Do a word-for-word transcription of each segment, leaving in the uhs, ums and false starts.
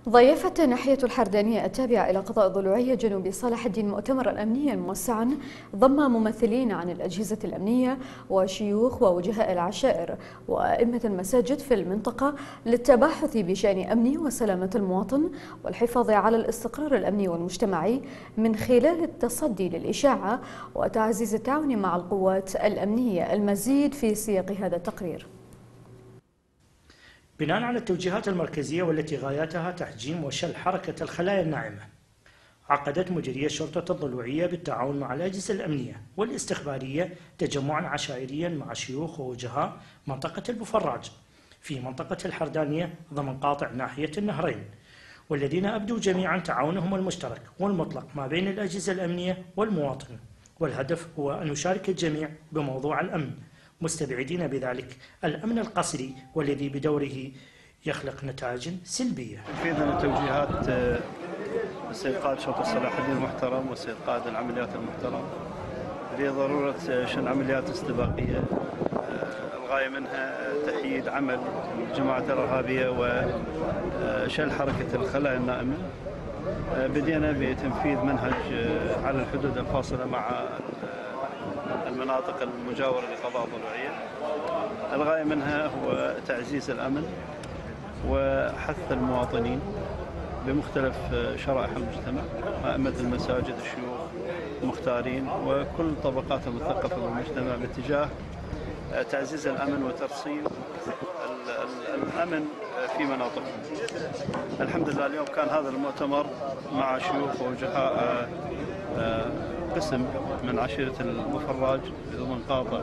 ضيفت ناحية الحردانية التابعة إلى قضاء الضلوعية جنوب صلاح الدين مؤتمرا أمنيا موسعا ضم ممثلين عن الأجهزة الأمنية وشيوخ ووجهاء العشائر وأئمة المساجد في المنطقة للتباحث بشأن أمن وسلامة المواطن والحفاظ على الاستقرار الأمني والمجتمعي من خلال التصدي للإشاعة وتعزيز التعاون مع القوات الأمنية. المزيد في سياق هذا التقرير. بناء على التوجيهات المركزية والتي غايتها تحجيم وشل حركة الخلايا الناعمة، عقدت مديرية شرطة الضلوعية بالتعاون مع الأجهزة الأمنية والاستخبارية تجمعا عشائريا مع شيوخ ووجهاء منطقة البفراج في منطقة الحردانية ضمن قاطع ناحية النهرين، والذين أبدوا جميعا تعاونهم المشترك والمطلق ما بين الأجهزة الأمنية والمواطن، والهدف هو أن يشارك الجميع بموضوع الأمن، مستبعدين بذلك الأمن القسري والذي بدوره يخلق نتائج سلبية. تنفيذا لتوجيهات السيد قائد شرطة صلاح الدين المحترم والسيد قائد العمليات المحترم لضرورة شن عمليات استباقية الغاية منها تحييد عمل الجماعة الإرهابية وشل حركة الخلايا النائمة. بدينا بتنفيذ منهج على الحدود الفاصلة مع المناطق المجاورة لقضاء الضلوعية. الغاية منها هو تعزيز الأمن وحث المواطنين بمختلف شرائح المجتمع، أئمة المساجد، الشيوخ، المختارين وكل طبقات المثقفة بالمجتمع باتجاه تعزيز الأمن وترسيم الأمن في مناطقهم. الحمد لله اليوم كان هذا المؤتمر مع شيوخ ووجهاء قسم من عشيرة البفراج ضمن قاطع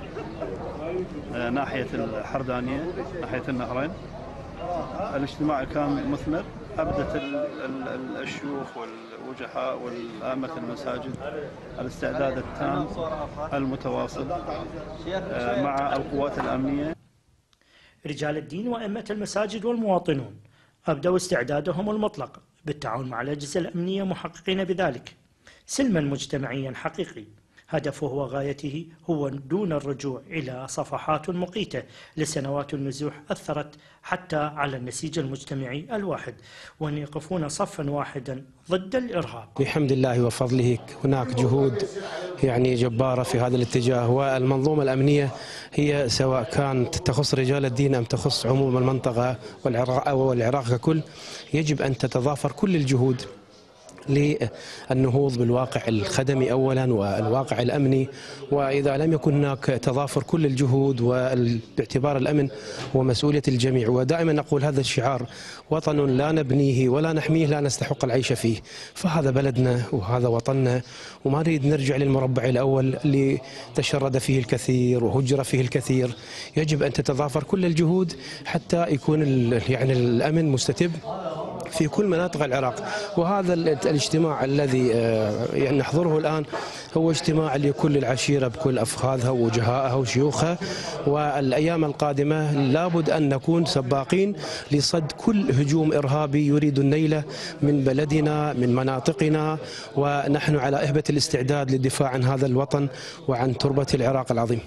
ناحية الحردانية ناحية النهرين. الاجتماع كان مثمر، أبدت الشيوخ والوجهاء والأئمة المساجد الاستعداد التام المتواصل مع القوات الأمنية. رجال الدين وأئمة المساجد والمواطنون أبدوا استعدادهم المطلق بالتعاون مع الأجهزة الأمنية، محققين بذلك سلما مجتمعيا حقيقي هدفه وغايته هو دون الرجوع إلى صفحات مقيتة لسنوات النزوح أثرت حتى على النسيج المجتمعي الواحد، وأن يقفون صفا واحدا ضد الإرهاب. بحمد الله وفضله هناك جهود يعني جبارة في هذا الاتجاه، والمنظومة الأمنية هي سواء كانت تخص رجال الدين أم تخص عموم المنطقة والعراق والعراق ككل، يجب أن تتضافر كل الجهود للنهوض بالواقع الخدمي أولا والواقع الأمني. وإذا لم يكن هناك تضافر كل الجهود باعتبار الأمن هو مسؤولية الجميع، ودائما أقول هذا الشعار: وطن لا نبنيه ولا نحميه لا نستحق العيش فيه. فهذا بلدنا وهذا وطننا، وما نريد نرجع للمربع الأول اللي تشرد فيه الكثير وهجر فيه الكثير. يجب أن تتضافر كل الجهود حتى يكون يعني الأمن مستتب في كل مناطق العراق. وهذا الاجتماع الذي يعني نحضره الآن هو اجتماع لكل العشيرة بكل أفخاذها ووجهائها وشيوخها، والأيام القادمة لابد أن نكون سباقين لصد كل هجوم إرهابي يريد النيل من بلدنا من مناطقنا، ونحن على إهبة الاستعداد للدفاع عن هذا الوطن وعن تربة العراق العظيم.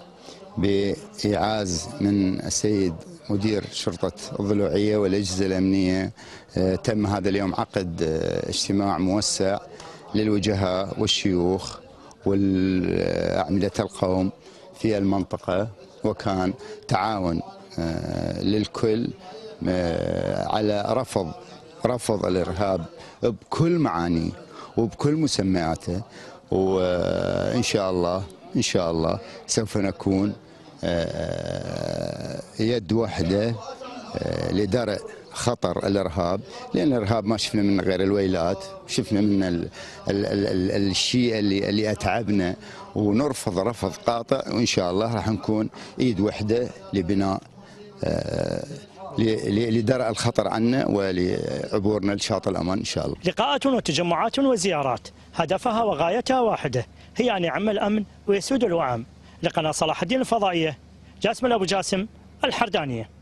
بإيعاز من السيد مدير شرطة الضلوعية والأجهزة الأمنية تم هذا اليوم عقد اجتماع موسع للوجهاء والشيوخ والأعمدة القوم في المنطقة، وكان تعاون للكل على رفض رفض الإرهاب بكل معانيه وبكل مسمياته. وإن شاء الله إن شاء الله سوف نكون يد واحدة لدرء خطر الإرهاب، لأن الإرهاب ما شفنا منه غير الويلات، شفنا من ال ال ال ال الشيء اللي اللي أتعبنا، ونرفض رفض قاطع. وإن شاء الله راح نكون إيد واحدة لبناء لدرء الخطر عنا ولعبورنا لشاطئ الأمان إن شاء الله. لقاءات وتجمعات وزيارات هدفها وغايتها واحدة، هي أن يعم الأمن ويسود الوعم. لقناة صلاح الدين الفضائية، جاسم أبو جاسم، الحردانية.